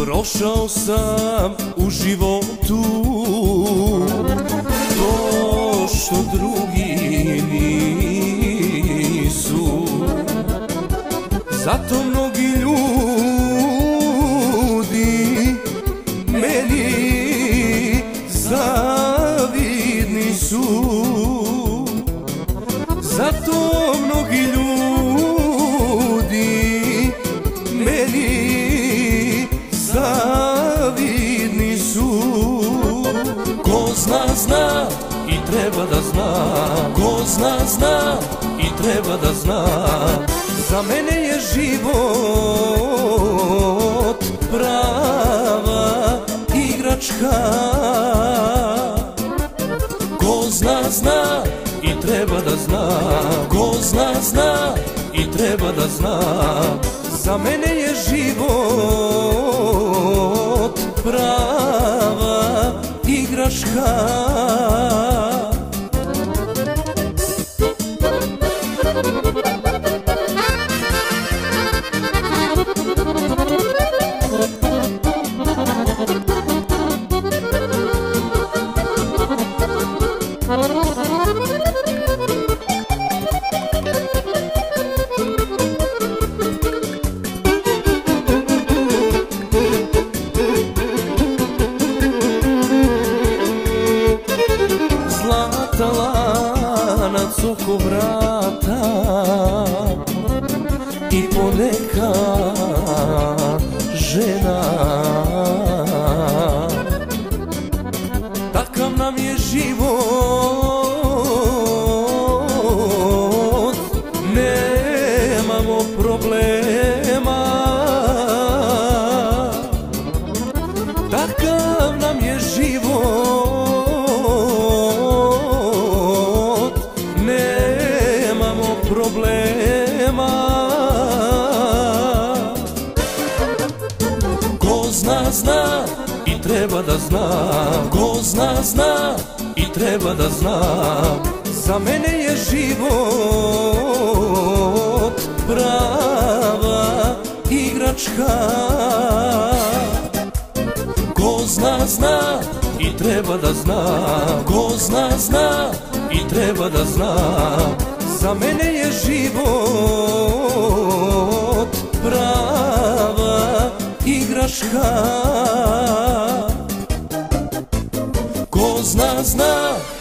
Prošao sam u životu to što drugi nisu. Zato mnogi ljudi meni zavidni su. Zato mnogi ljudi meni zavidni su. Ko zna, zna i treba da zna. Ko zna, zna i treba da zna. Za mene je život prava igračka. Ko zna, zna i treba da zna. Ko zna, zna i treba da zna. Za mene je život prava igračka. Zlata lanac oko vrata i poneka žena. Takav nam je život, nemamo problema. Takav nam je život, nemamo problema. Ko zna, zna i treba da zna. Ko zna, zna i treba da zna. Za mene je život prava igračka. Ko zna, zna i treba da zna. Ko zna, zna i treba da zna. Za mene je život prava igračka. Ko zna, zna